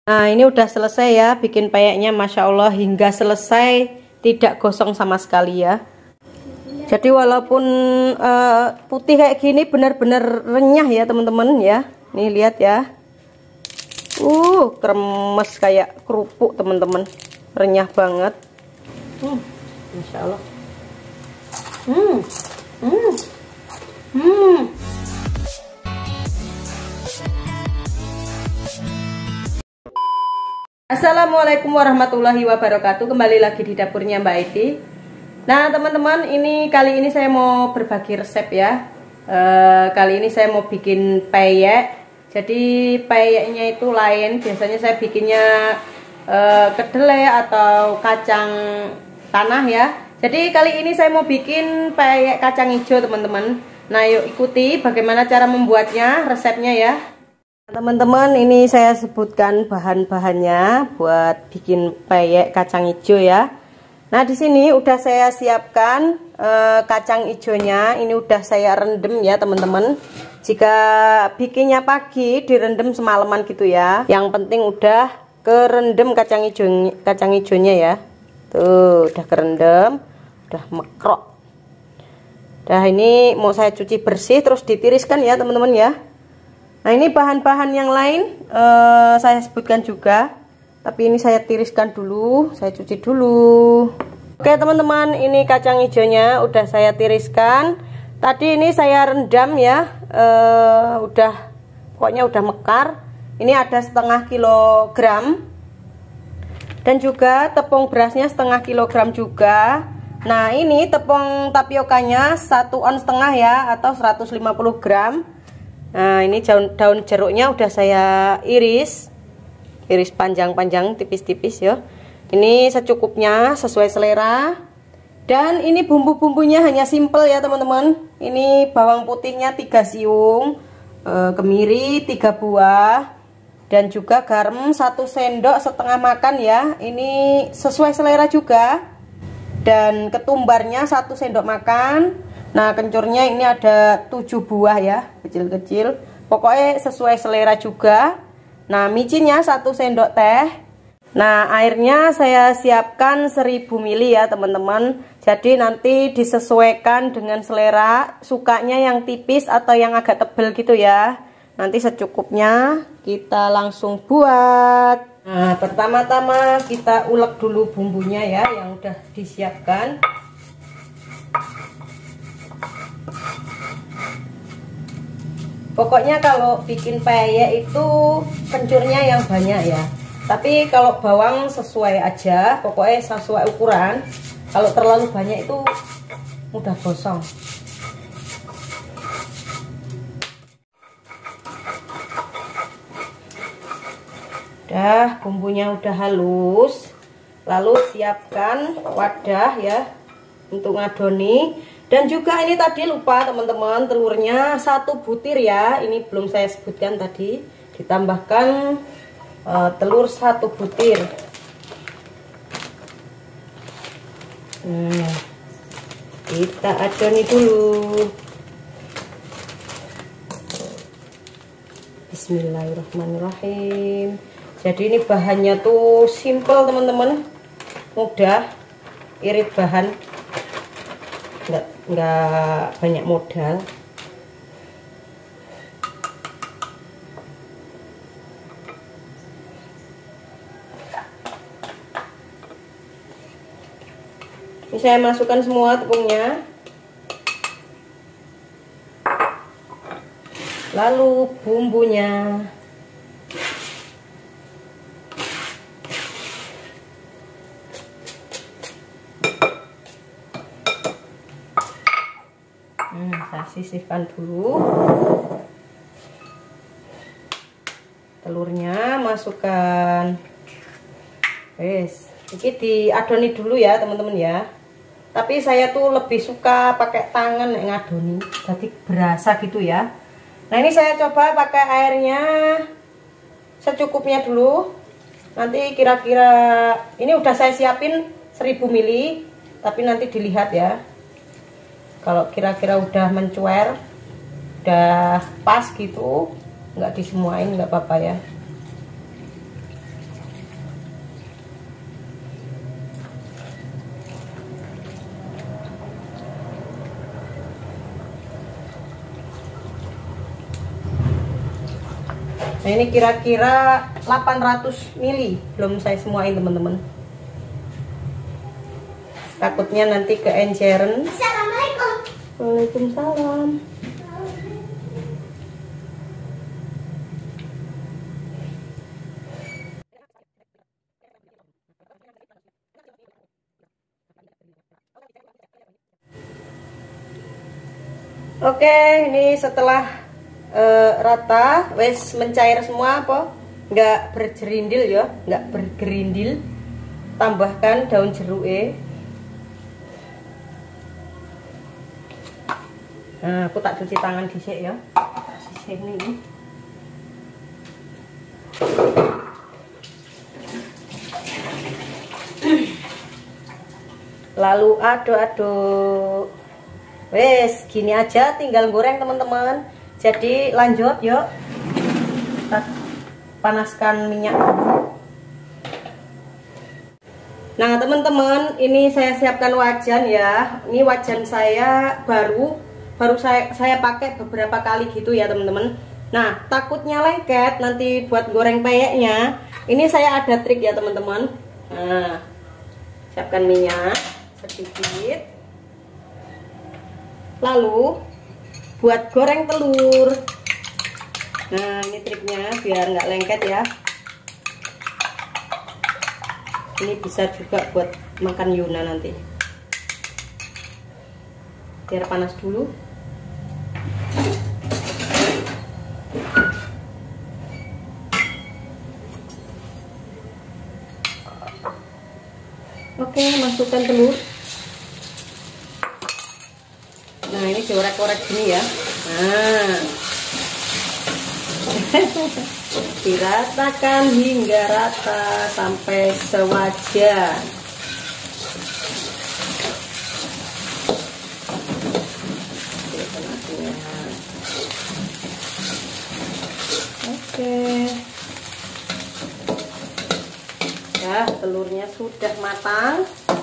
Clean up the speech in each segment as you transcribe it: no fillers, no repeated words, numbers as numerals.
Nah, ini udah selesai ya bikin peyeknya, Masya Allah, hingga selesai tidak gosong sama sekali ya. Jadi walaupun putih kayak gini benar-benar renyah ya teman-teman ya. Nih lihat ya. Kremes kayak kerupuk teman-teman. Renyah banget. Insya Allah. Assalamualaikum warahmatullahi wabarakatuh. Kembali lagi di dapurnya Mbak Edi. Nah teman-teman, kali ini saya mau berbagi resep ya. Kali ini saya mau bikin peyek. Jadi peyeknya itu lain. Biasanya saya bikinnya kedelai atau kacang tanah ya. Jadi kali ini saya mau bikin peyek kacang hijau teman-teman. Nah yuk ikuti bagaimana cara membuatnya, resepnya ya. Teman-teman, ini saya sebutkan bahan-bahannya buat bikin peyek kacang hijau ya. Nah, di sini udah saya siapkan kacang hijaunya. Ini udah saya rendam ya, teman-teman. Jika bikinnya pagi, direndam semalaman gitu ya. Yang penting udah kerendam kacang hijaunya ya. Tuh, udah kerendam, udah mekrok. Nah, ini mau saya cuci bersih terus ditiriskan ya, teman-teman ya. Nah, ini bahan-bahan yang lain saya sebutkan juga, tapi ini saya tiriskan dulu, saya cuci dulu. Oke teman-teman, ini kacang hijaunya udah saya tiriskan. Tadi ini saya rendam ya, pokoknya udah mekar. Ini ada setengah kilogram, dan juga tepung berasnya setengah kilogram juga. Nah, ini tepung tapiokanya 1,5 ons ya, atau 150 gram. Nah, ini daun jeruknya udah saya iris panjang-panjang, tipis-tipis ya. Ini secukupnya, sesuai selera. Dan ini bumbu-bumbunya hanya simple ya teman-teman. Ini bawang putihnya 3 siung, kemiri 3 buah, dan juga garam 1 sendok setengah makan ya. Ini sesuai selera juga. Dan ketumbarnya 1 sendok makan. Nah, kencurnya ini ada 7 buah ya, kecil-kecil. Pokoknya sesuai selera juga. Nah, micinnya 1 sendok teh. Nah, airnya saya siapkan 1000 ml ya, teman-teman. Jadi nanti disesuaikan dengan selera, sukanya yang tipis atau yang agak tebal gitu ya. Nanti secukupnya, kita langsung buat. Nah, pertama-tama kita ulek dulu bumbunya ya, yang udah disiapkan. Pokoknya kalau bikin peyek itu kencurnya yang banyak ya. Tapi kalau bawang sesuai aja, pokoknya sesuai ukuran. Kalau terlalu banyak itu mudah gosong. Udah, bumbunya udah halus. Lalu siapkan wadah ya untuk ngadoni. Dan juga ini tadi lupa teman-teman, telurnya 1 butir ya. Ini belum saya sebutkan tadi. Ditambahkan telur 1 butir. Kita adoni dulu. Bismillahirrahmanirrahim. Jadi ini bahannya tuh simple teman-teman, mudah, irit bahan. Nggak banyak modal. Ini saya masukkan semua tepungnya, lalu bumbunya. Saya sisihkan dulu. Telurnya masukkan. Wes, ini diadoni dulu ya teman-teman ya. Tapi saya tuh lebih suka pakai tangan ngadoni, jadi berasa gitu ya. Nah, ini saya coba pakai airnya secukupnya dulu. Nanti kira-kira ini udah saya siapin 1000 ml, tapi nanti dilihat ya. Kalau kira-kira udah mencuer, udah pas gitu, nggak disemuain nggak apa-apa ya. Nah ini kira-kira 800 ml, belum saya semuain teman-teman. Takutnya nanti keenceran. Assalamualaikum. Waalaikumsalam. Oke, ini setelah rata, wes mencair semua apa? Nggak bergerindil ya, nggak bergerindil. Tambahkan daun jeruk. Nah, aku tak cuci tangan dhisik ya. Sini. Lalu aduk-aduk. Wes, gini aja tinggal goreng teman-teman. Jadi lanjut yuk. Kita panaskan minyak dulu. Nah, teman-teman, ini saya siapkan wajan ya. Ini wajan saya baru saya pakai beberapa kali gitu ya, teman-teman. Nah, takutnya lengket nanti buat goreng peyeknya. Ini saya ada trik ya, teman-teman. Nah, siapkan minyak sedikit. Lalu buat goreng telur. Nah, ini triknya biar nggak lengket ya. Ini bisa juga buat makan Yuna nanti. Biar panas dulu. Oke, masukkan telur. Nah, ini diorek-orek gini ya. Nah, diratakan hingga rata sampai sewajan. Oke. Ya, telurnya sudah matang.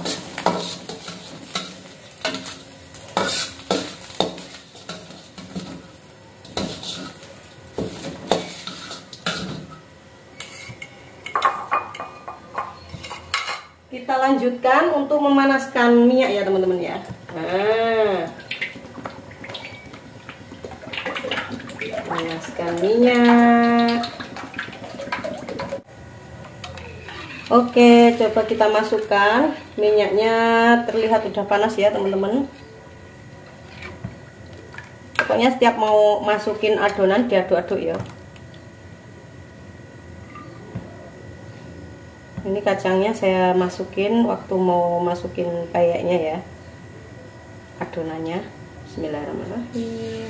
Kita lanjutkan untuk memanaskan minyak ya, teman-teman ya. Nah, panaskan minyak. Oke, coba kita masukkan. Minyaknya terlihat udah panas ya, teman-teman. Pokoknya setiap mau masukin adonan diaduk-aduk ya. Ini kacangnya saya masukin waktu mau masukin peyeknya ya, adonannya. Bismillahirrahmanirrahim.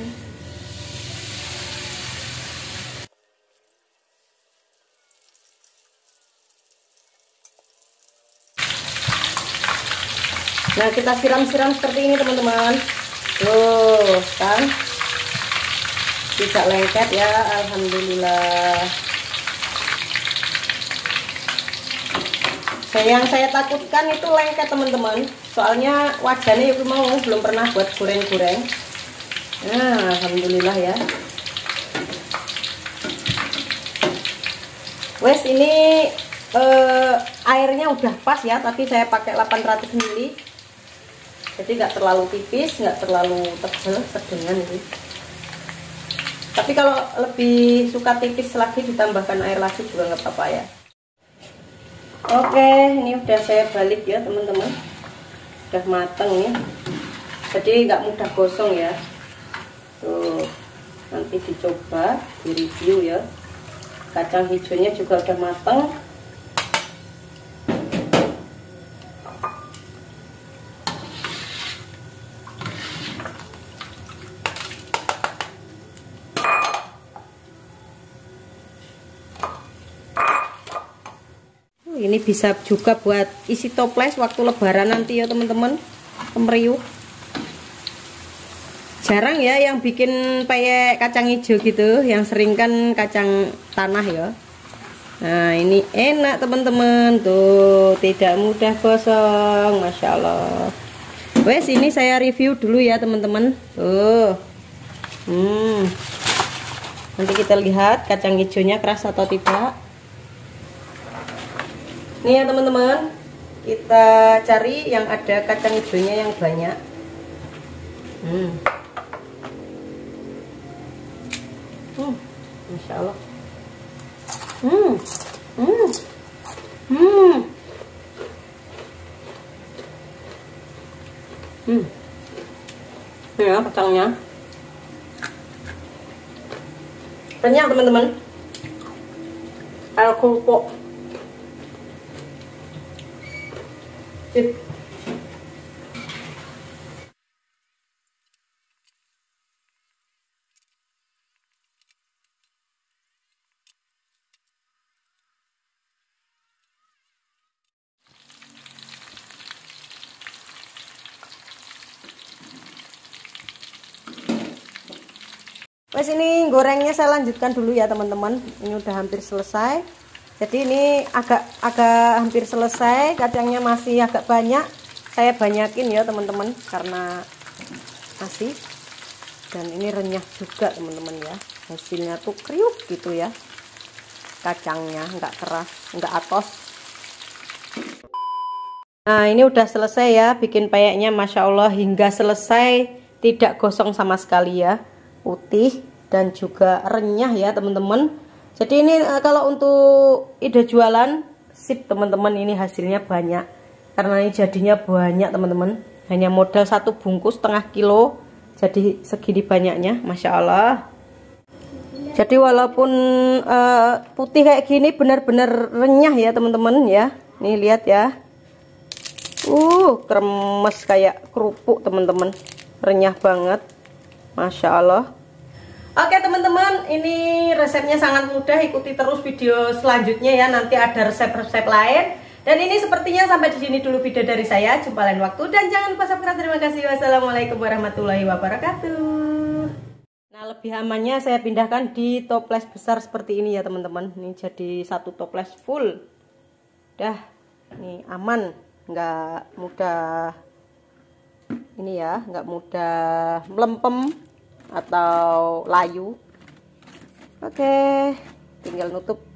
Nah, kita siram-siram seperti ini teman-teman. Tuh kan, tidak lengket ya, alhamdulillah. Yang saya takutkan itu lengket teman-teman, soalnya wajannya itu mau belum pernah buat goreng-goreng. Nah, alhamdulillah ya. Wes, ini airnya udah pas ya, tapi saya pakai 800 ml. Jadi nggak terlalu tipis, nggak terlalu tebal, sedengan ini. Tapi kalau lebih suka tipis lagi, ditambahkan air lagi juga nggak apa-apa ya. Oke, ini udah saya balik ya teman-teman. Udah mateng nih. Jadi nggak mudah gosong ya. Tuh, nanti dicoba, di review ya. Kacang hijaunya juga udah mateng. Ini bisa juga buat isi toples waktu lebaran nanti ya teman-teman, meriuh. Jarang ya yang bikin peyek kacang hijau gitu, yang sering kan kacang tanah ya. Nah, ini enak teman-teman, tuh tidak mudah gosong, Masya Allah. Wes, ini saya review dulu ya teman-teman. Tuh, Nanti kita lihat kacang hijaunya keras atau tidak. Nih ya teman-teman, kita cari yang ada kacang hijaunya yang banyak. Masya Allah. Ini ya kacangnya. Renyah teman-teman. Kayak kerupuk. Wes ini gorengnya saya lanjutkan dulu ya teman-teman. Ini udah hampir selesai. Jadi ini agak hampir selesai. Kacangnya masih agak banyak. Saya banyakin ya teman-teman karena masih. Dan ini renyah juga teman-teman ya. Hasilnya tuh kriuk gitu ya. Kacangnya nggak keras, nggak atos. Nah ini udah selesai ya. Bikin peyeknya Masya Allah hingga selesai. Tidak gosong sama sekali ya. Putih dan juga renyah ya teman-teman. Jadi ini kalau untuk ide jualan sip teman-teman, ini hasilnya banyak karena ini jadinya banyak teman-teman. Hanya modal 1 bungkus setengah kilo jadi segini banyaknya, Masya Allah. Jadi walaupun putih kayak gini benar-benar renyah ya teman-teman ya. Nih lihat ya, kremes kayak kerupuk teman-teman, renyah banget, Masya Allah. Oke teman-teman, ini resepnya sangat mudah. Ikuti terus video selanjutnya ya. Nanti ada resep-resep lain. Dan ini sepertinya sampai di sini dulu video dari saya. Jumpa lain waktu dan jangan lupa subscribe. Terima kasih. Wassalamualaikum warahmatullahi wabarakatuh. Nah lebih amannya saya pindahkan di toples besar seperti ini ya teman-teman. Ini jadi 1 toples full. Dah, ini aman, nggak mudah ini ya, nggak mudah melempem atau layu. Oke, tinggal nutup